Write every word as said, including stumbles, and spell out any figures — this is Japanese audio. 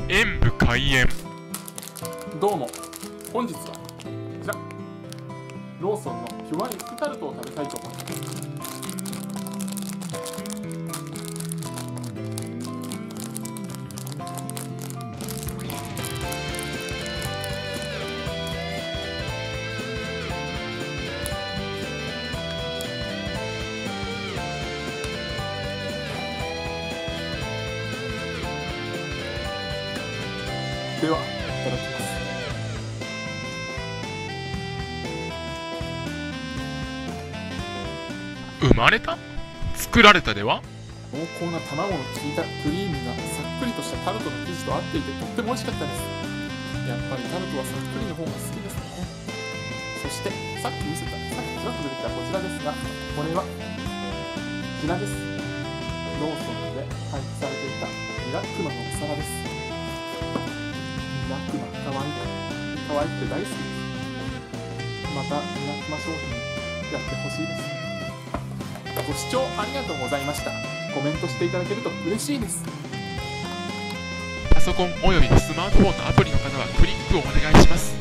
演武開演。 どうも、本日はこちらローソンのピュアエッグタルトを食べたいと思います。では、いただきます。 生まれた？作られたでは？ 濃厚な卵の効いたクリーミーなさっくりとしたタルトの生地と合っていてとっても美味しかったです。やっぱりタルトはさっくりの方が好きですね。そしてさっき見せた、さっきちらっと出てきたこちらですが、これはこちらです。ローソンで配布されていたミラクマのお皿です。ミラクマかわいいかわいくて大好きです。またミラクマ商品やってほしいです。ご視聴ありがとうございました。コメントしていただけると嬉しいです。 パソコンおよびスマートフォンのアプリの方はクリックをお願いします。